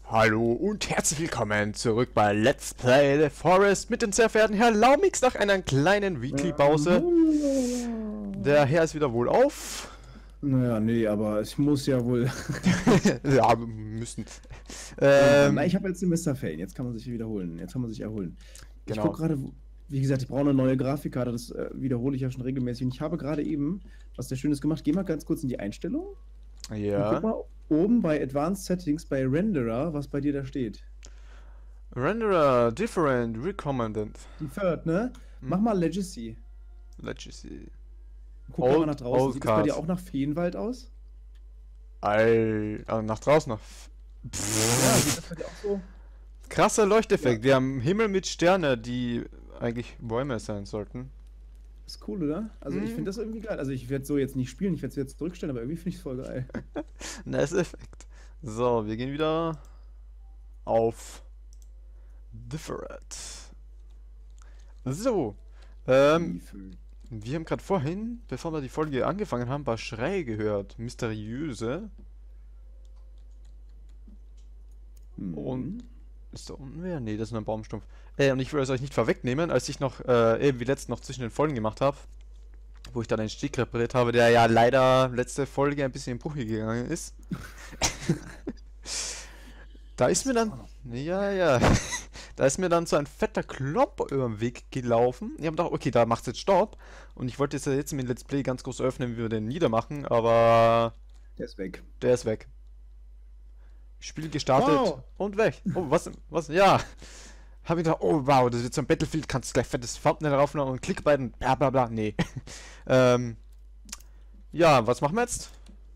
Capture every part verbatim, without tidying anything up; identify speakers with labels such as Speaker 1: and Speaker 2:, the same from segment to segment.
Speaker 1: Hallo und herzlich willkommen zurück bei Let's Play The Forest mit dem sehr verehrten Herrn Laumix nach einer kleinen Weekly-Pause. Der Herr ist wieder wohl auf.
Speaker 2: Naja, nee, aber ich muss ja wohl.
Speaker 1: Ja, wir müssen.
Speaker 2: Ähm, Na, ich habe jetzt Semesterferien, jetzt kann man sich wiederholen, jetzt kann man sich erholen. Ich
Speaker 1: Genau.
Speaker 2: gucke gerade, wie gesagt, ich brauche eine neue Grafikkarte, das äh, wiederhole ich ja schon regelmäßig. Und ich habe gerade eben was sehr Schönes gemacht. Geh mal ganz kurz in die Einstellung. Und guck
Speaker 1: Ja.
Speaker 2: mal oben bei Advanced Settings bei Renderer, was bei dir da steht.
Speaker 1: Renderer, different, recommended.
Speaker 2: Die Third, ne? Mach mal Legacy.
Speaker 1: Legacy.
Speaker 2: Guck mal
Speaker 1: Old-
Speaker 2: nach draußen.
Speaker 1: old
Speaker 2: Sieht das bei dir
Speaker 1: cars.
Speaker 2: auch nach Feenwald aus?
Speaker 1: Ei, also nach draußen noch.
Speaker 2: Ja, sieht das bei dir auch so?
Speaker 1: Krasser Leuchteffekt. Wir haben Himmel mit Sterne, die eigentlich Bäume sein sollten.
Speaker 2: Ist cool, oder? Also ich
Speaker 1: Mhm.
Speaker 2: finde das irgendwie geil. Also ich werde so jetzt nicht spielen, ich werde es jetzt zurückstellen, aber irgendwie finde ich es voll geil.
Speaker 1: Nice Effekt. So, wir gehen wieder auf Different. So, ähm, wir haben gerade vorhin, bevor wir die Folge angefangen haben, ein paar Schreie gehört. Mysteriöse.
Speaker 2: Mhm.
Speaker 1: Und ist da unten wer? Nee, das ist nur ein Baumstumpf. Äh, und ich will es euch nicht vorwegnehmen, als ich noch, äh, eben wie letztens noch zwischen den Folgen gemacht habe, wo ich dann einen Stick repariert habe, der ja leider letzte Folge ein bisschen in Brüche gegangen ist. Da ist mir dann, ja, ja, da ist mir dann so ein fetter Klopper über den Weg gelaufen. Ich habe gedacht, okay, da macht's jetzt Stopp. Und ich wollte es ja jetzt mit Let's Play ganz groß öffnen, wie wir den niedermachen, aber
Speaker 2: Der ist weg.
Speaker 1: der ist weg. Spiel gestartet
Speaker 2: Wow.
Speaker 1: und weg. Oh, was, was, ja. Habe ich gedacht, oh wow, das wird so ein Battlefield, kannst gleich fettes Thumbnail raufnehmen und klick beiden, bla bla bla, nee. ähm, ja, was machen wir jetzt?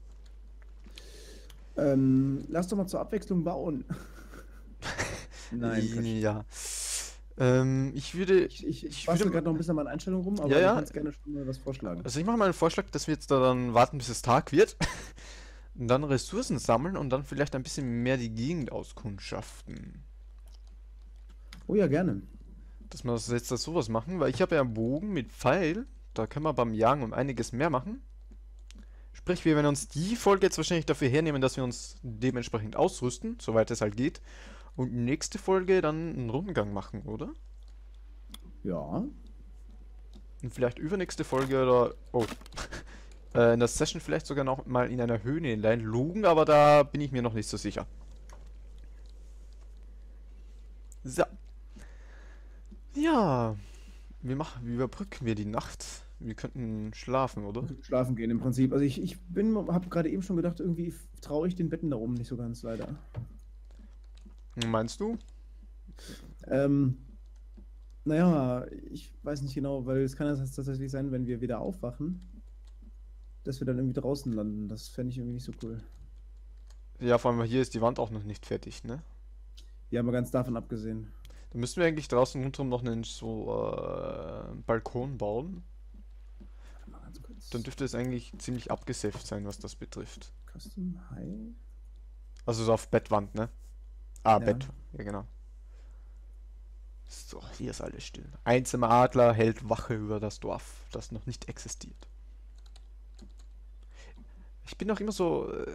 Speaker 2: Ähm, lass doch mal zur Abwechslung bauen. Nein, Quatsch.
Speaker 1: Ja. Ähm, ich würde,
Speaker 2: Ich, ich, ich
Speaker 1: ich
Speaker 2: bastel
Speaker 1: würde,
Speaker 2: gerade noch ein bisschen an meinen Einstellungen rum, aber
Speaker 1: Ja, ja.
Speaker 2: du kannst gerne schon mal was vorschlagen.
Speaker 1: also ich mache mal einen Vorschlag, dass wir jetzt da dann warten, bis es Tag wird. Und dann Ressourcen sammeln und dann vielleicht ein bisschen mehr die Gegend auskundschaften.
Speaker 2: Oh ja, gerne.
Speaker 1: Dass wir das jetzt das sowas machen, weil ich habe ja einen Bogen mit Pfeil. Da können wir beim Jagen um einiges mehr machen. Sprich, wir werden uns die Folge jetzt wahrscheinlich dafür hernehmen, dass wir uns dementsprechend ausrüsten, soweit es halt geht. Und nächste Folge dann einen Rundgang machen, oder?
Speaker 2: Ja.
Speaker 1: Und vielleicht übernächste Folge oder... Oh. äh, in der Session vielleicht sogar noch mal in einer Höhle hinein lugen, aber da bin ich mir noch nicht so sicher. So. Ja. Wie machen, wie überbrücken wir die Nacht? Wir könnten schlafen, oder?
Speaker 2: Schlafen gehen im Prinzip. Also ich, ich bin, habe gerade eben schon gedacht, irgendwie traue ich den Betten da oben nicht so ganz, leider.
Speaker 1: Meinst du?
Speaker 2: Ähm, naja, ich weiß nicht genau, weil es kann ja tatsächlich sein, wenn wir wieder aufwachen, dass wir dann irgendwie draußen landen. Das fände ich irgendwie nicht so cool.
Speaker 1: Ja, vor allem hier ist die Wand auch noch nicht fertig, ne?
Speaker 2: Ja, mal ganz davon abgesehen.
Speaker 1: Dann müssten wir eigentlich draußen rundherum noch einen so äh, Balkon bauen.
Speaker 2: Warte mal ganz kurz.
Speaker 1: Dann dürfte es eigentlich ziemlich abgesafft sein, was das betrifft.
Speaker 2: Custom High.
Speaker 1: Also so auf Bettwand, ne? Ah,
Speaker 2: Ja.
Speaker 1: Bett. Ja, genau. So, hier ist alles still. Einsamer Adler hält Wache über das Dorf, das noch nicht existiert. Ich bin auch immer so... Äh,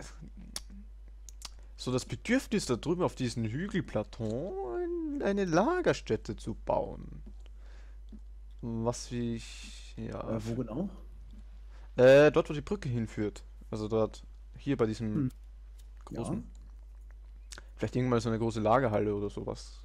Speaker 1: so das Bedürfnis da drüben auf diesem Hügelplateau eine Lagerstätte zu bauen. Was wie ich... Ja...
Speaker 2: Äh, wo genau?
Speaker 1: Äh, dort, wo die Brücke hinführt. Also dort, hier bei diesem
Speaker 2: Hm.
Speaker 1: großen.
Speaker 2: Ja.
Speaker 1: Vielleicht irgendwann mal so eine große Lagerhalle oder sowas.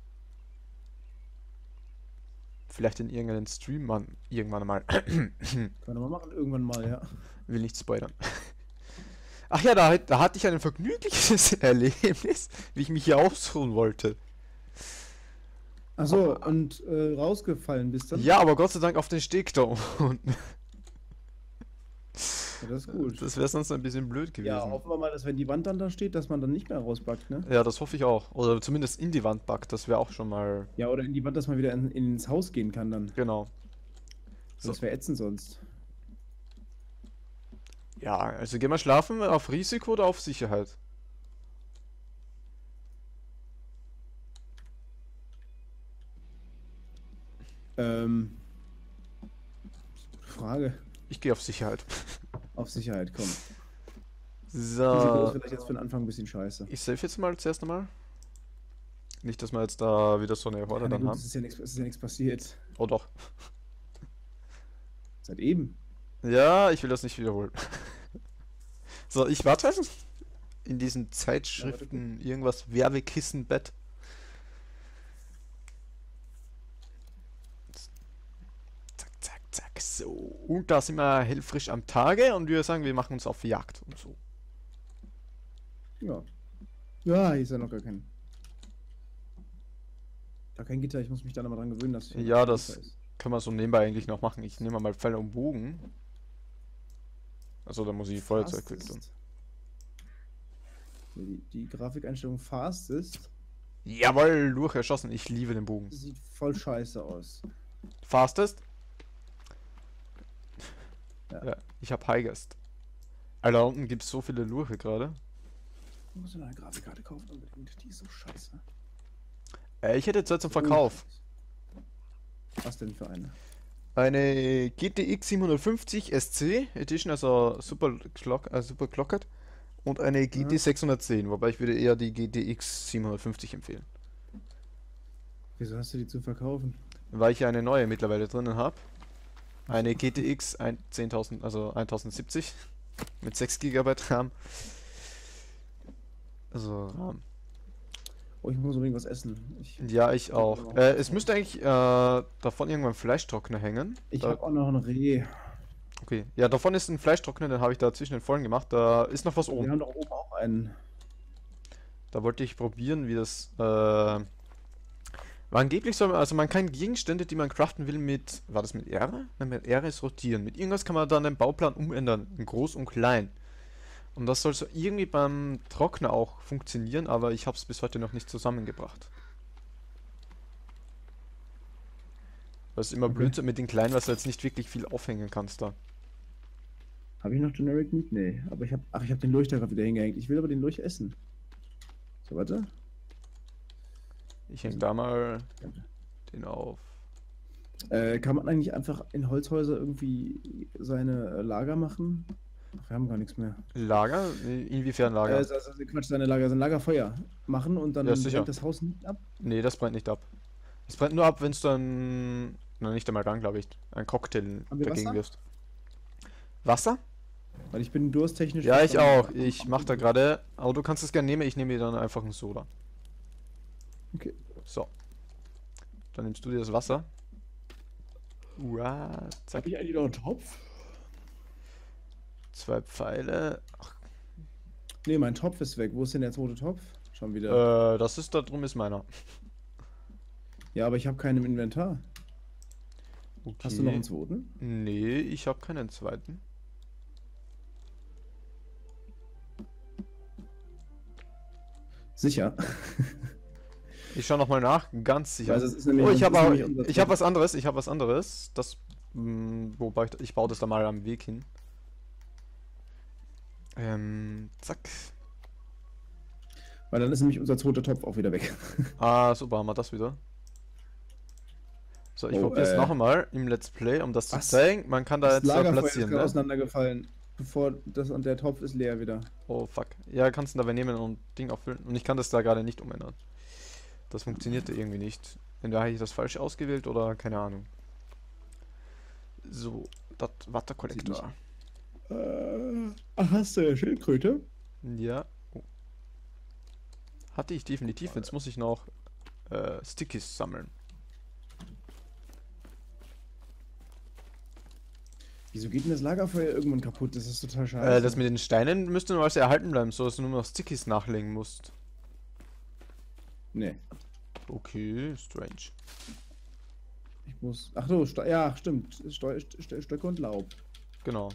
Speaker 1: Vielleicht in irgendeinen Stream man irgendwann mal.
Speaker 2: Können wir mal machen, irgendwann mal, ja.
Speaker 1: Will nicht spoilern. Ach ja, da, da hatte ich ein vergnügliches Erlebnis, wie ich mich hier ausruhen wollte.
Speaker 2: Achso, und äh, rausgefallen bist dann?
Speaker 1: Ja, aber Gott sei Dank auf den Steg da unten.
Speaker 2: Ja, das ist gut.
Speaker 1: Das wäre sonst ein bisschen blöd gewesen.
Speaker 2: Ja, hoffen wir mal, dass wenn die Wand dann da steht, dass man dann nicht mehr rausbackt, ne?
Speaker 1: Ja, das hoffe ich auch. Oder zumindest in die Wand backt, das wäre auch schon mal...
Speaker 2: Ja, oder in die Wand, dass man wieder in, ins Haus gehen kann dann.
Speaker 1: Genau. So.
Speaker 2: Das wäre ätzend sonst.
Speaker 1: Ja, also gehen wir schlafen auf Risiko oder auf Sicherheit?
Speaker 2: Ähm. Frage.
Speaker 1: Ich gehe auf Sicherheit.
Speaker 2: Auf Sicherheit, komm. Risiko ist
Speaker 1: So.
Speaker 2: vielleicht jetzt für den Anfang ein bisschen scheiße.
Speaker 1: Ich save jetzt mal zuerst einmal. Nicht, dass wir jetzt da wieder so eine Horde
Speaker 2: Ja, na
Speaker 1: dann
Speaker 2: gut,
Speaker 1: haben.
Speaker 2: es ist ja nichts, es ist ja nichts passiert.
Speaker 1: Oh doch.
Speaker 2: Seit eben.
Speaker 1: Ja, ich will das nicht wiederholen. So, ich warte in diesen
Speaker 2: Ja, warte
Speaker 1: Zeitschriften irgendwas Werbekissenbett. Zack, zack, zack. So. Und da sind wir hellfrisch am Tage und wir sagen, wir machen uns auf Jagd und so.
Speaker 2: Ja. Ja, hier ist ja noch gar kein. Gar kein Gitter, ich muss mich dann aber dran gewöhnen, dass hier
Speaker 1: Ja,
Speaker 2: kein
Speaker 1: das
Speaker 2: Gitter ist.
Speaker 1: kann man so nebenbei eigentlich noch machen. Ich nehme mal Pfeil und Bogen. Also da muss ich Feuerzeug weg tun.
Speaker 2: Fastest. Die, die Grafikeinstellung Fast ist,
Speaker 1: Jawohl, durcherschossen. Ich liebe den Bogen.
Speaker 2: sieht voll scheiße aus.
Speaker 1: Fastest?
Speaker 2: Ja.
Speaker 1: Ja, ich hab Highest. Alter, da unten gibt es so viele Lurche gerade.
Speaker 2: Ich muss eine neue Grafikkarte kaufen unbedingt. Die ist so scheiße.
Speaker 1: Äh, ich hätte Zeit zum Verkauf.
Speaker 2: Was denn für eine?
Speaker 1: Eine G T X siebenhundertfünfzig S C Edition, also Super Clock, äh, Super Clocked. Und eine G T
Speaker 2: Ja.
Speaker 1: sechshundertzehn, wobei ich würde eher die G T X siebenhundertfünfzig empfehlen.
Speaker 2: Wieso hast du die zu verkaufen?
Speaker 1: Weil ich eine neue mittlerweile drinnen habe. Eine G T X zehntausend, also tausendsiebzig mit sechs Gigabyte RAM. Also RAM.
Speaker 2: Oh, ich muss unbedingt was essen. Ich,
Speaker 1: Ja, ich auch. Äh, es müsste eigentlich äh, davon irgendwann ein Fleischtrockner hängen.
Speaker 2: ich
Speaker 1: Da,
Speaker 2: habe auch noch ein Reh.
Speaker 1: okay. Ja, davon ist ein Fleischtrockner, den habe ich da zwischen den Folgen gemacht. Da ist noch was
Speaker 2: Wir
Speaker 1: oben.
Speaker 2: haben doch oben auch einen.
Speaker 1: Da wollte ich probieren, wie das. Äh, war angeblich soll man, also man kann Gegenstände, die man craften will, mit. War das mit R? Nein, mit R ist rotieren. Mit irgendwas kann man dann den Bauplan umändern. In groß und klein. Und das soll so irgendwie beim Trockner auch funktionieren, aber ich habe es bis heute noch nicht zusammengebracht. Das ist immer
Speaker 2: Okay.
Speaker 1: blöd mit den kleinen, was du jetzt nicht wirklich viel aufhängen kannst da.
Speaker 2: Habe ich noch Generic Meat? Nee, aber ich habe. Ach, ich habe den Lurch da gerade wieder hingehängt. Ich will aber den Lurch essen. So, warte.
Speaker 1: Ich hänge da mal den auf.
Speaker 2: Äh, kann man eigentlich einfach in Holzhäuser irgendwie seine äh, Lager machen? Ach, wir haben gar nichts mehr.
Speaker 1: Lager? Inwiefern
Speaker 2: Äh,
Speaker 1: Lager?
Speaker 2: also, also, Quatsch, seine Lager, sein Lagerfeuer machen und dann
Speaker 1: Ja, sicher.
Speaker 2: brennt das Haus nicht ab.
Speaker 1: Nee, das brennt nicht ab. Es brennt nur ab, wenn es dann. Na, nicht einmal dann, glaube ich. Ein Cocktail
Speaker 2: Haben wir
Speaker 1: dagegen
Speaker 2: Wasser?
Speaker 1: wirfst. Wasser?
Speaker 2: Weil ich bin dursttechnisch.
Speaker 1: Ja, ich
Speaker 2: fast am-
Speaker 1: auch. Ich mach da gerade. Aber du kannst es gerne nehmen, ich nehme dir dann einfach einen Soda.
Speaker 2: Okay.
Speaker 1: So. Dann nimmst du dir das Wasser. Uah, zack.
Speaker 2: Habe ich eigentlich noch einen Topf?
Speaker 1: Zwei Pfeile. Ach,
Speaker 2: Nee, mein Topf ist weg. Wo ist denn der zweite Topf? Schon wieder.
Speaker 1: äh, das ist da drum ist meiner.
Speaker 2: Ja, aber ich habe keinen im Inventar.
Speaker 1: Okay.
Speaker 2: Hast du noch einen zweiten?
Speaker 1: Nee, ich habe keinen zweiten.
Speaker 2: Sicher.
Speaker 1: Ich schau noch mal nach, ganz sicher.
Speaker 2: Also es ist nämlich,
Speaker 1: Oh, ich
Speaker 2: das
Speaker 1: habe
Speaker 2: ist
Speaker 1: auch,
Speaker 2: nämlich unser
Speaker 1: ich habe
Speaker 2: Topf.
Speaker 1: was anderes, ich habe was anderes. Das, mh, wobei ich, ich baue das da mal am Weg hin. Ähm, zack.
Speaker 2: Weil dann ist nämlich unser zweiter Topf auch wieder weg.
Speaker 1: Ah, super, haben wir das wieder. So, ich
Speaker 2: Oh,
Speaker 1: probiere es
Speaker 2: äh,
Speaker 1: noch einmal im Let's Play, um das zu
Speaker 2: was?
Speaker 1: zeigen. Man kann da
Speaker 2: Das
Speaker 1: jetzt so
Speaker 2: Lagerfeuer ist
Speaker 1: platzieren,
Speaker 2: gerade
Speaker 1: ne?
Speaker 2: auseinandergefallen. Bevor das und der Topf ist leer wieder.
Speaker 1: Oh, fuck. Ja, kannst du dabei nehmen und Ding auffüllen. Und ich kann das da gerade nicht umändern. Das funktionierte irgendwie nicht. Entweder habe ich das falsch ausgewählt oder keine Ahnung. So, das Wasserkollektor.
Speaker 2: Äh, ach, hast du Schildkröte?
Speaker 1: Ja. Oh. Hatte ich definitiv. Jetzt muss ich noch äh, Stickies sammeln.
Speaker 2: Wieso geht denn das Lagerfeuer irgendwann kaputt? Das ist total scheiße.
Speaker 1: Äh, das mit den Steinen müsste normalerweise erhalten bleiben, so dass du nur noch Stickies nachlegen musst.
Speaker 2: Nee.
Speaker 1: Okay, strange.
Speaker 2: Ich muss. Ach so, Ste ja, stimmt. Steu St Stöcke und Laub.
Speaker 1: Genau.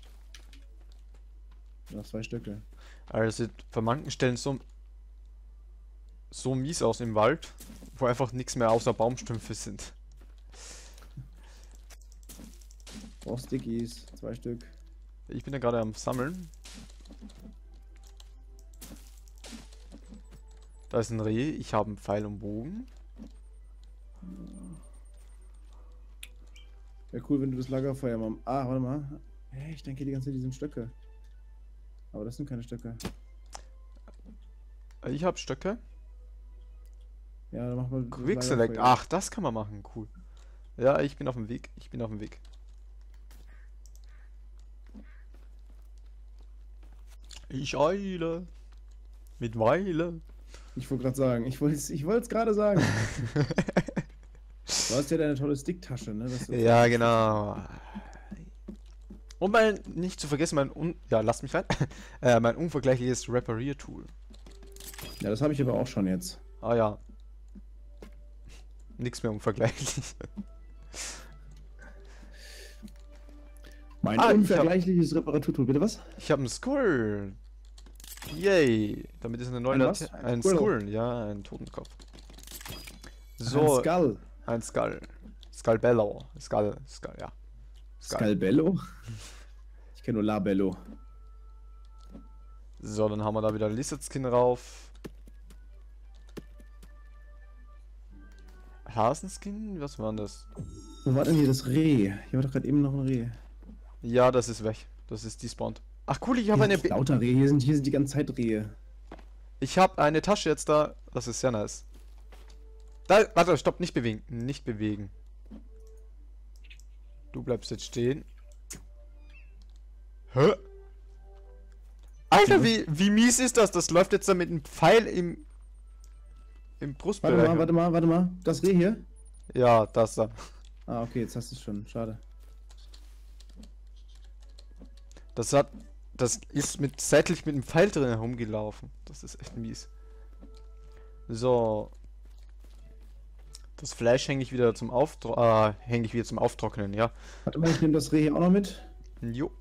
Speaker 2: Ja, zwei Stöcke.
Speaker 1: Also es sieht von manchen Stellen so, so mies aus im Wald, wo einfach nichts mehr außer Baumstümpfe sind.
Speaker 2: Brauchst Stickies, zwei Stück.
Speaker 1: Ich bin ja gerade am Sammeln. Da ist ein Reh, ich habe einen Pfeil und Bogen.
Speaker 2: Wäre cool, wenn du das Lagerfeuer mal. Ah, warte mal. Hey, ich denke die ganze Zeit, die sind Stöcke. Aber das sind keine Stöcke.
Speaker 1: Ich habe Stöcke.
Speaker 2: Ja, dann machen wir
Speaker 1: Quick
Speaker 2: das
Speaker 1: Select.
Speaker 2: Lagerfeuer.
Speaker 1: Ach, das kann man machen. Cool. Ja, ich bin auf dem Weg. Ich bin auf dem Weg. Ich eile. Mit Weile.
Speaker 2: Ich wollte gerade sagen, ich wollte es ich wollte es gerade sagen. Du hast ja deine tolle Sticktasche, ne? Das ist
Speaker 1: Ja, genau. Und mein, nicht zu vergessen, mein un ja, lass mich rein. äh, mein unvergleichliches Reparier-Tool.
Speaker 2: Ja, das habe ich aber auch schon jetzt.
Speaker 1: Ah ja. Nix mehr unvergleichlich.
Speaker 2: Mein
Speaker 1: Ah, ich hab-
Speaker 2: unvergleichliches Reparaturtool, bitte was?
Speaker 1: Ich habe einen Squirrel. Yay. Damit ist eine neue
Speaker 2: Ein was?
Speaker 1: Late-
Speaker 2: Ein
Speaker 1: Ein
Speaker 2: Squirrel?
Speaker 1: Squirrel, ja, ein Totenkopf.
Speaker 2: Ein
Speaker 1: So,
Speaker 2: Skull.
Speaker 1: ein Skull. Skullbello. Skull, Skull, ja. Skull.
Speaker 2: Skullbello? Ich kenne nur Labello.
Speaker 1: So, dann haben wir da wieder Lizard Skin rauf. Hasenskin? Was war denn das?
Speaker 2: Wo war denn hier das Reh? Hier war doch gerade eben noch ein Reh.
Speaker 1: Ja, das ist weg. Das ist despawned. Ach cool, ich habe
Speaker 2: Hier
Speaker 1: eine
Speaker 2: sind
Speaker 1: Be
Speaker 2: lauter Rehe, hier sind, hier sind die ganze Zeit Rehe.
Speaker 1: Ich habe eine Tasche jetzt da. Das ist sehr nice. Da, warte, stopp, nicht bewegen. Nicht bewegen. Du bleibst jetzt stehen. Hä? Alter, wie, wie mies ist das? Das läuft jetzt da mit einem Pfeil im im
Speaker 2: Warte
Speaker 1: Brustbereich.
Speaker 2: mal, warte mal, warte mal. Das Reh hier?
Speaker 1: Ja, das da.
Speaker 2: Ah, okay, jetzt hast du es schon. Schade.
Speaker 1: Das hat das ist mit seitlich mit einem Pfeil drin herumgelaufen. Das ist echt mies. So. Das Fleisch hänge ich wieder zum Auftro äh, hänge ich wieder zum Auftrocknen, ja.
Speaker 2: Warte mal, ich nehme das Reh hier auch noch mit.
Speaker 1: Jo.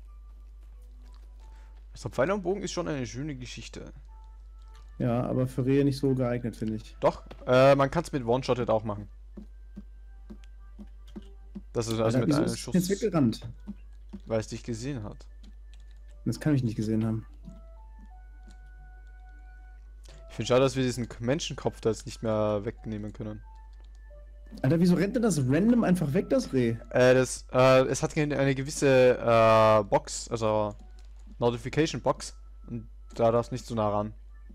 Speaker 1: So, Pfeil und Bogen ist schon eine schöne Geschichte.
Speaker 2: Ja, aber für Rehe nicht so geeignet, finde ich.
Speaker 1: Doch, äh, man kann es mit One-Shotted auch machen. Das ist also
Speaker 2: Alter,
Speaker 1: mit
Speaker 2: wieso
Speaker 1: einem
Speaker 2: ist
Speaker 1: Schuss,
Speaker 2: jetzt weggerannt?
Speaker 1: weil es dich gesehen hat.
Speaker 2: Das kann ich nicht gesehen haben.
Speaker 1: Ich finde schade, dass wir diesen Menschenkopf da jetzt nicht mehr wegnehmen können.
Speaker 2: Alter, wieso rennt denn das random einfach weg, das Reh?
Speaker 1: Äh, das, äh, es hat eine gewisse, äh, Box, also Notification Box. Und da darfst nicht so nah ran.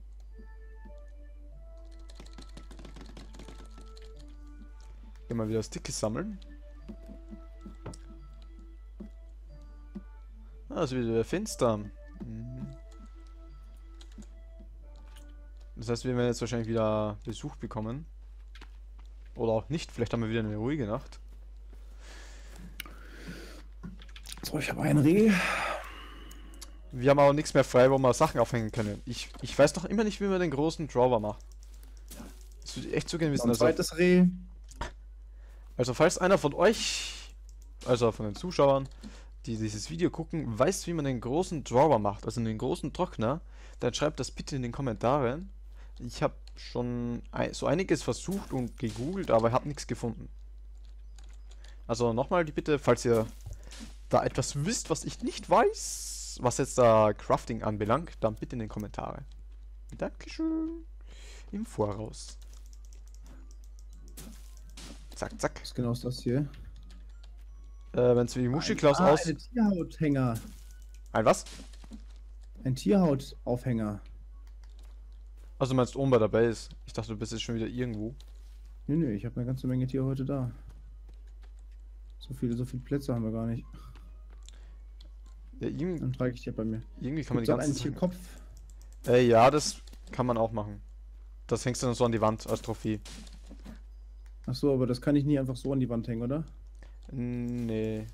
Speaker 1: Geh mal wieder Stickies sammeln. Ah, ist wieder finster. Mhm. Das heißt, wir werden jetzt wahrscheinlich wieder Besuch bekommen. Oder auch nicht, vielleicht haben wir wieder eine ruhige Nacht.
Speaker 2: So, ich habe ein Reh.
Speaker 1: Wir haben aber nichts mehr frei, wo wir Sachen aufhängen können. Ich, ich weiß noch immer nicht, wie man den großen Drawer macht. Das würde ich echt so gerne wissen.
Speaker 2: Noch ein
Speaker 1: Also,
Speaker 2: zweites Reh.
Speaker 1: also falls einer von euch, also von den Zuschauern, die dieses Video gucken, weiß, wie man den großen Drawer macht, also den großen Trockner, dann schreibt das bitte in den Kommentaren. Ich habe schon ein, so einiges versucht und gegoogelt, aber habe nichts gefunden. Also nochmal die Bitte, falls ihr da etwas wisst, was ich nicht weiß, was jetzt da Crafting anbelangt, dann bitte in den Kommentaren. Dankeschön. Im Voraus. Zack, zack.
Speaker 2: Was genau ist das hier?
Speaker 1: Äh, wenn es wie Muschiklaus
Speaker 2: ah,
Speaker 1: aus...
Speaker 2: ein Tierhauthänger.
Speaker 1: Ein was?
Speaker 2: Ein Tierhautaufhänger.
Speaker 1: Also meinst du oben bei der Base? Ich dachte, du bist jetzt schon wieder irgendwo.
Speaker 2: Nö, nö, ich habe eine ganze Menge Tiere heute da. So viele, so viele Plätze haben wir gar nicht.
Speaker 1: Ja, irgendwie,
Speaker 2: Dann frage ich dir bei mir.
Speaker 1: irgendwie kann man
Speaker 2: Gibt's
Speaker 1: die
Speaker 2: auch
Speaker 1: ganze
Speaker 2: einen
Speaker 1: Sachen-
Speaker 2: Tierkopf?
Speaker 1: Äh, ja, das kann man auch machen. Das hängst du dann so an die Wand als Trophäe.
Speaker 2: Ach so, aber das kann ich nie einfach so an die Wand hängen, oder?
Speaker 1: Nee.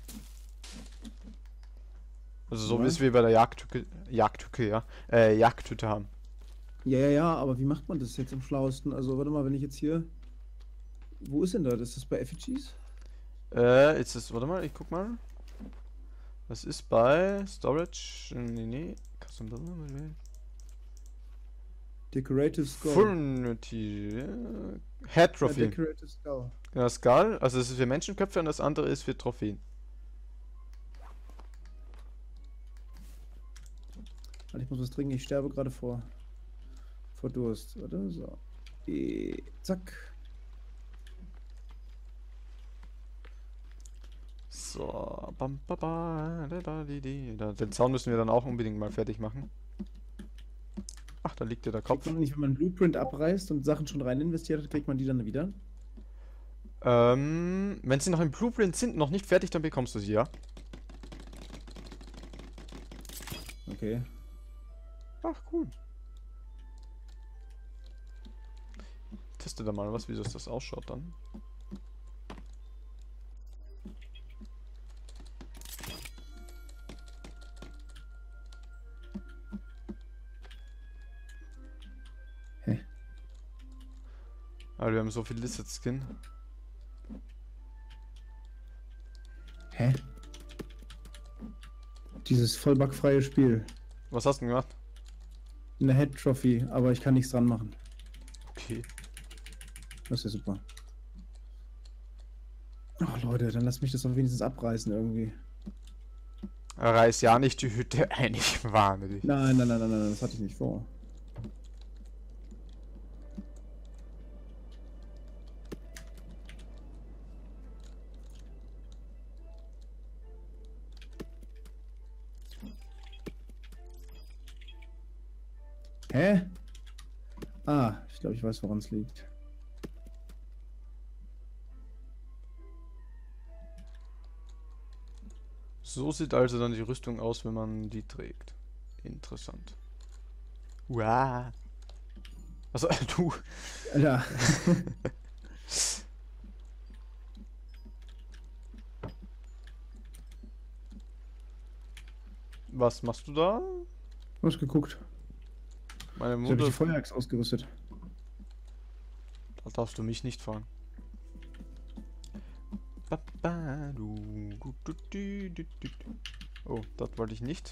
Speaker 1: Also so wie
Speaker 2: Was?
Speaker 1: es wir bei der Jagdhütte, Jagdhütte, ja, äh, Jagdhütte haben.
Speaker 2: Ja, ja, ja, aber wie macht man das jetzt am schlauesten? Also, warte mal, wenn ich jetzt hier... Wo ist denn da? Ist das bei Effigies?
Speaker 1: Äh, ist es, warte mal, ich guck mal. Das ist bei Storage, nee, nee, Custom Builder,
Speaker 2: Decorative Skull.
Speaker 1: Furniture, äh, Head
Speaker 2: Ja,
Speaker 1: Trophy.
Speaker 2: Decorative Skull.
Speaker 1: Ja, Skull, also das ist für Menschenköpfe und das andere ist für Trophäen.
Speaker 2: Warte, ich muss was trinken, ich sterbe gerade vor... vor Durst, oder? So. Eh, zack.
Speaker 1: So, bam, ba, ba, da, da, di, di, da. Den Zaun müssen wir dann auch unbedingt mal fertig machen. Ach, da liegt ja der
Speaker 2: Kriegt
Speaker 1: Kopf.
Speaker 2: man nicht, wenn man einen Blueprint abreißt und Sachen schon rein investiert hat, kriegt man die dann wieder?
Speaker 1: Ähm, wenn sie noch im Blueprint sind, noch nicht fertig, dann bekommst du sie, ja?
Speaker 2: Okay.
Speaker 1: Ach, cool. Teste da mal was, wie das ausschaut dann.
Speaker 2: Hä?
Speaker 1: Aber wir haben so viel Lizard Skin.
Speaker 2: Hä? Dieses voll bugfreie Spiel.
Speaker 1: Was hast du denn gemacht?
Speaker 2: Eine Head Trophy, aber ich kann nichts dran machen.
Speaker 1: Okay.
Speaker 2: Das ist ja super. Oh Leute, dann lass mich das doch wenigstens abreißen irgendwie.
Speaker 1: Reiß ja nicht die Hütte ein, ich warne dich.
Speaker 2: Nein, nein, nein, nein, nein, das hatte ich nicht vor. Hä? Ah, ich glaube, ich weiß, woran es liegt.
Speaker 1: So sieht also dann die Rüstung aus, wenn man die trägt. Interessant. Wow. Also, du.
Speaker 2: Alter.
Speaker 1: Was machst du da?
Speaker 2: Du hast geguckt.
Speaker 1: Meine
Speaker 2: Ich habe
Speaker 1: Mutter.
Speaker 2: die Feuerachs ausgerüstet.
Speaker 1: Da darfst du mich nicht fragen. Papa, du, du, du, du, du, du. Oh, das wollte ich nicht.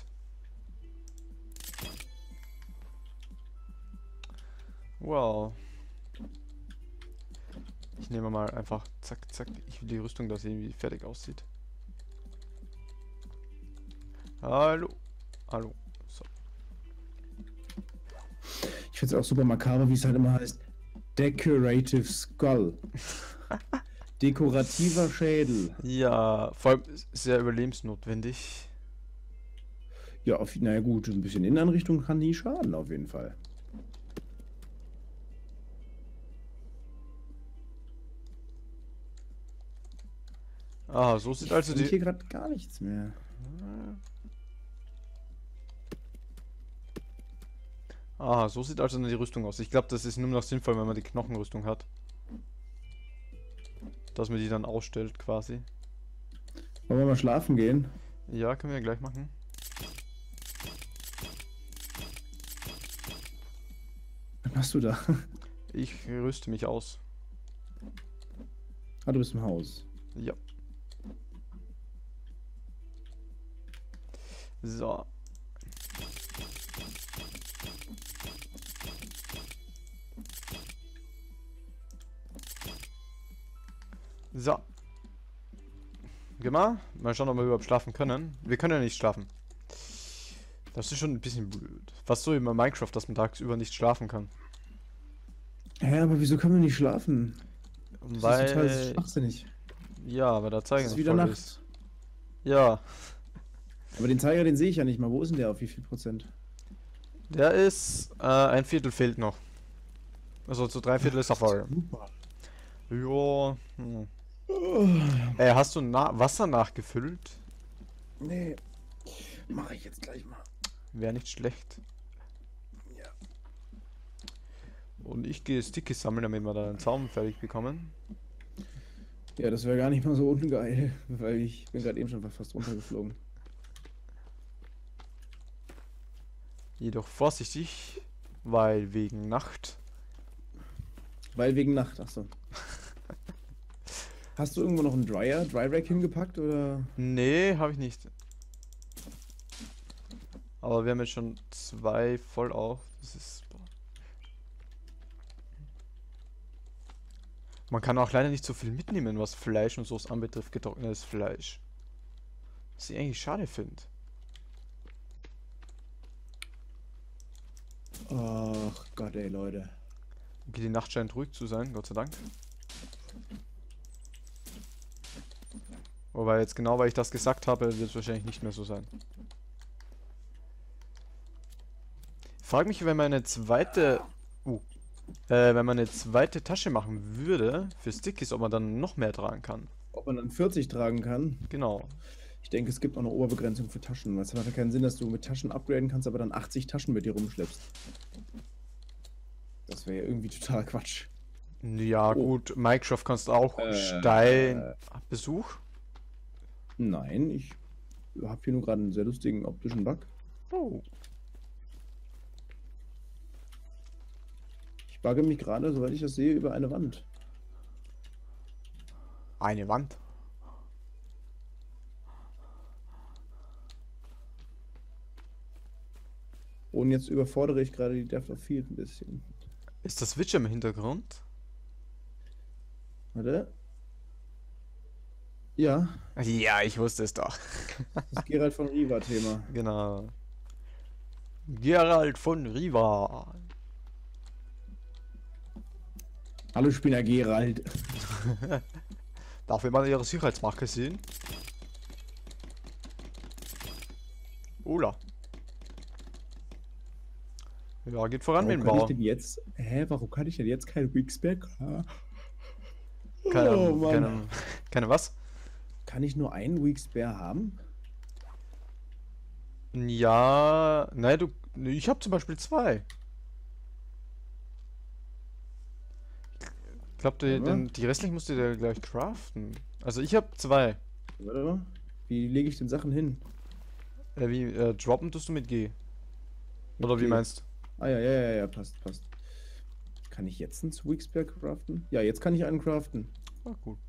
Speaker 1: Wow. Ich nehme mal einfach zack, zack. Ich will die Rüstung da sehen, wie die fertig aussieht. Hallo. Hallo. So.
Speaker 2: Ich finde es auch super makaber, wie es halt immer heißt. Decorative Skull. Dekorativer Schädel.
Speaker 1: Ja, vor allem sehr überlebensnotwendig.
Speaker 2: Ja, auf, naja gut, ein bisschen Innenanrichtung kann nie schaden, auf jeden Fall.
Speaker 1: Ah, so sieht also
Speaker 2: Ich
Speaker 1: die.
Speaker 2: hier gerade gar nichts mehr.
Speaker 1: Ah, so sieht also die Rüstung aus. Ich glaube, das ist nur noch sinnvoll, wenn man die Knochenrüstung hat. Dass man die dann ausstellt, quasi.
Speaker 2: Wollen wir mal schlafen gehen?
Speaker 1: Ja, können wir gleich machen.
Speaker 2: Was machst du da?
Speaker 1: Ich rüste mich aus.
Speaker 2: Ah, du bist im Haus.
Speaker 1: Ja. So. So. Geh mal. Mal schauen, ob wir überhaupt schlafen können. Wir können ja nicht schlafen. Das ist schon ein bisschen blöd. Fast so wie bei Minecraft, dass man tagsüber nicht schlafen kann.
Speaker 2: Hä, aber wieso können wir nicht schlafen? Das
Speaker 1: Weil.
Speaker 2: ist total schwachsinnig.
Speaker 1: Ja, weil der Zeiger
Speaker 2: Es ist
Speaker 1: nicht
Speaker 2: wieder
Speaker 1: voll
Speaker 2: Nacht.
Speaker 1: ist. Ja.
Speaker 2: Aber den Zeiger, den sehe ich ja nicht mal. Wo ist denn der? Auf wie viel Prozent?
Speaker 1: Der ist. Äh, ein Viertel fehlt noch. Also zu drei Viertel ist er voll.
Speaker 2: Super.
Speaker 1: Ja. Hm.
Speaker 2: Oh,
Speaker 1: Äh, hast du na Wasser nachgefüllt?
Speaker 2: nee. Mache ich jetzt gleich mal.
Speaker 1: Wäre nicht schlecht.
Speaker 2: Ja.
Speaker 1: Und ich gehe Stickies sammeln, damit wir da einen Zaun fertig bekommen.
Speaker 2: Ja, das wäre gar nicht mal so ungeil, weil ich bin gerade eben schon fast runtergeflogen.
Speaker 1: Jedoch vorsichtig, weil wegen Nacht.
Speaker 2: Weil wegen Nacht, achso. Hast du irgendwo noch einen Dryer, Dry Rack hingepackt oder?
Speaker 1: Nee, habe ich nicht. Aber wir haben jetzt schon zwei voll auf. Das ist. Boah. Man kann auch leider nicht so viel mitnehmen, was Fleisch und Soße anbetrifft, getrocknetes Fleisch. Was ich eigentlich schade finde.
Speaker 2: Ach Gott, ey, Leute.
Speaker 1: Okay, die Nacht scheint ruhig zu sein, Gott sei Dank. Wobei jetzt genau, weil ich das gesagt habe, wird es wahrscheinlich nicht mehr so sein. Frag mich, wenn man eine zweite, uh, äh, wenn man eine zweite Tasche machen würde für Stickies, ob man dann noch mehr tragen kann.
Speaker 2: Ob man dann vierzig tragen kann?
Speaker 1: Genau.
Speaker 2: Ich denke, es gibt noch eine Oberbegrenzung für Taschen. Weil es macht ja keinen Sinn, dass du mit Taschen upgraden kannst, aber dann achtzig Taschen mit dir rumschleppst. Das wäre ja irgendwie total Quatsch.
Speaker 1: Ja,
Speaker 2: Oh.
Speaker 1: gut, Minecraft kannst du auch
Speaker 2: Äh,
Speaker 1: Stein. Besuch?
Speaker 2: Nein, ich habe hier nur gerade einen sehr lustigen optischen Bug.
Speaker 1: Oh.
Speaker 2: Ich bugge mich gerade, soweit ich das sehe, über eine Wand.
Speaker 1: Eine Wand.
Speaker 2: Und jetzt überfordere ich gerade die Depth of Field ein bisschen.
Speaker 1: Ist das Witcher im Hintergrund?
Speaker 2: Warte. Ja,
Speaker 1: Ja, ich wusste es doch.
Speaker 2: das Geralt von Riva-Thema.
Speaker 1: Genau. Geralt von Riva.
Speaker 2: Hallo Spinner Geralt.
Speaker 1: Darf ich mal ihre Sicherheitsmarke sehen? Ola. Ja, geht voran mit
Speaker 2: Warum
Speaker 1: dem
Speaker 2: kann ich
Speaker 1: Bau.
Speaker 2: denn jetzt... Hä, warum kann ich denn jetzt kein Wigsback?
Speaker 1: Keine,
Speaker 2: Oh, Mann.
Speaker 1: keine, keine was?
Speaker 2: Kann ich nur einen Weakspear haben?
Speaker 1: Ja, nein, du, ich habe zum Beispiel zwei. Ich glaube, die,
Speaker 2: Aber-
Speaker 1: den- die restlichen musst du dir gleich craften. Also ich habe zwei.
Speaker 2: Warte mal. Wie lege ich denn Sachen hin?
Speaker 1: Äh, wie, äh, droppen tust du mit G. Oder wie
Speaker 2: G.
Speaker 1: meinst
Speaker 2: Ah ja, ja, ja, ja, passt, passt. Kann ich jetzt einen Weakspear craften? Ja, jetzt kann ich einen craften.
Speaker 1: du? Ah, gut.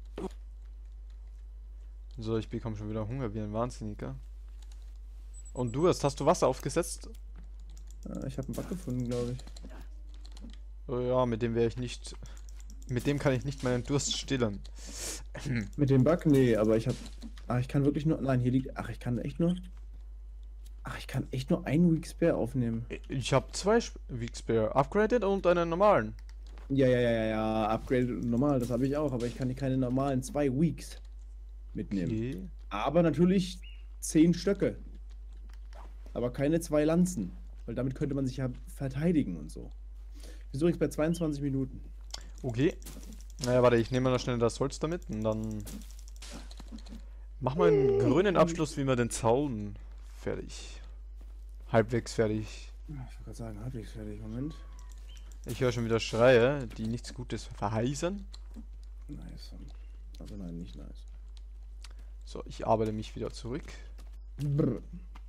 Speaker 1: So, ich bekomme schon wieder Hunger wie ein Wahnsinniger. Und du hast, hast du Wasser aufgesetzt?
Speaker 2: Äh, ich habe einen Bug gefunden, glaube ich.
Speaker 1: Oh ja, mit dem wäre ich nicht. Mit dem kann ich nicht meinen Durst stillen.
Speaker 2: Mit dem Bug? Nee, aber ich habe... Ach, ich kann wirklich nur... Nein, hier liegt... Ach, ich kann echt nur... Ach, ich kann echt nur einen Weakspear aufnehmen.
Speaker 1: Ich habe zwei Sp- Weakspear upgraded und einen normalen.
Speaker 2: Ja, ja, ja, ja, ja, upgraded und normal, das habe ich auch, aber ich kann keine normalen zwei Weeks mitnehmen.
Speaker 1: Okay.
Speaker 2: Aber natürlich zehn Stöcke. Aber keine zwei Lanzen, weil damit könnte man sich ja verteidigen und so. Wir sind übrigens bei zweiundzwanzig Minuten.
Speaker 1: Okay. Naja, warte, ich nehme noch schnell das Holz damit und dann machen wir einen grünen Abschluss, wie wir den Zaun fertig. Halbwegs fertig.
Speaker 2: Ich wollte gerade sagen, halbwegs fertig, Moment.
Speaker 1: Ich höre schon wieder Schreie, die nichts Gutes verheißen.
Speaker 2: Nice. Also nein, nicht nice.
Speaker 1: So, ich arbeite mich wieder zurück.
Speaker 2: Brr.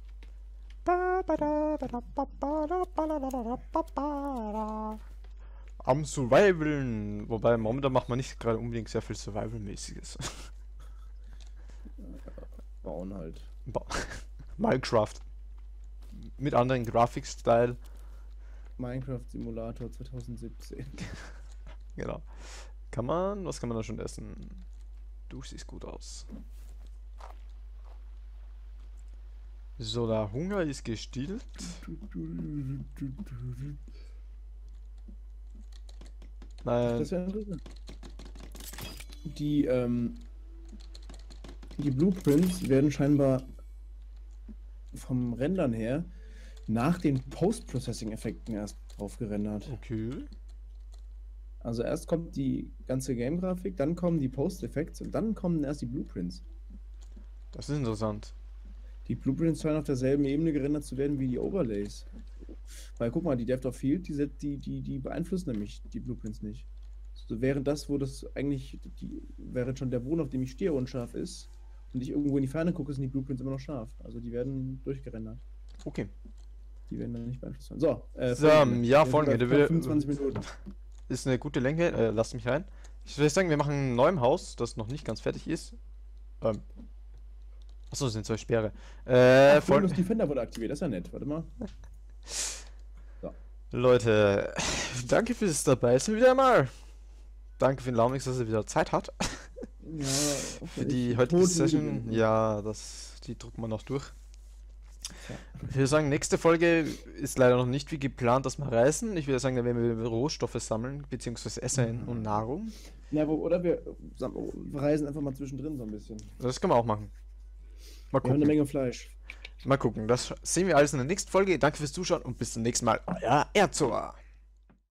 Speaker 1: Am Survivalen. Wobei, momentan macht man nicht gerade unbedingt sehr viel Survival-mäßiges.
Speaker 2: Bauen halt.
Speaker 1: Ba- Minecraft. Mit anderen Grafikstyle.
Speaker 2: Minecraft Simulator zwanzig siebzehn.
Speaker 1: Genau. Kann man, was kann man da schon essen? Du siehst gut aus. So, der Hunger ist gestillt. Nein,
Speaker 2: Das wäre interessant. Die, ähm, die Blueprints werden scheinbar vom Rendern her nach den Post-Processing-Effekten erst drauf gerendert.
Speaker 1: okay.
Speaker 2: Also erst kommt die ganze Game-Grafik, dann kommen die Post-Effekte und dann kommen erst die Blueprints.
Speaker 1: Das ist interessant.
Speaker 2: Die Blueprints scheinen auf derselben Ebene gerendert zu werden wie die Overlays. Weil guck mal, die Depth of Field, die, set- die, die, die beeinflussen nämlich die Blueprints nicht. So während das, wo das eigentlich, die, während schon der Boden, auf dem ich stehe, unscharf ist und ich irgendwo in die Ferne gucke, sind die Blueprints immer noch scharf. Also die werden durchgerendert.
Speaker 1: Okay.
Speaker 2: Die werden dann nicht beeinflusst werden. So, äh,
Speaker 1: So,
Speaker 2: folgende.
Speaker 1: ja,
Speaker 2: Wir sind
Speaker 1: folgende.
Speaker 2: bei
Speaker 1: Wir-
Speaker 2: fünfundzwanzig Minuten.
Speaker 1: Ist eine gute Länge. Äh, lasst mich rein. Ich würde sagen, wir machen ein neues Haus, das noch nicht ganz fertig ist. Ähm. Achso, das sind zwei Sperre. Äh,
Speaker 2: Ach,
Speaker 1: voll.
Speaker 2: Windows Defender wurde aktiviert, das ist ja nett. Warte mal.
Speaker 1: Leute, danke fürs dabei sein wieder mal. Danke für den Laumix, dass er wieder Zeit hat.
Speaker 2: Ja,
Speaker 1: Für die heutige Session. Ja, das, die drucken wir noch durch.
Speaker 2: Ja.
Speaker 1: Ich würde sagen, nächste Folge ist leider noch nicht wie geplant, dass wir reisen. Ich würde sagen, da werden wir Rohstoffe sammeln, beziehungsweise Essen und Nahrung.
Speaker 2: Ja, wo, oder wir sam- reisen einfach mal zwischendrin so ein bisschen.
Speaker 1: Das können wir auch machen. Mal
Speaker 2: Wir haben eine
Speaker 1: gucken.
Speaker 2: Menge Fleisch.
Speaker 1: Mal gucken, das sehen wir alles in der nächsten Folge. Danke fürs Zuschauen und bis zum nächsten Mal. Euer Erzor.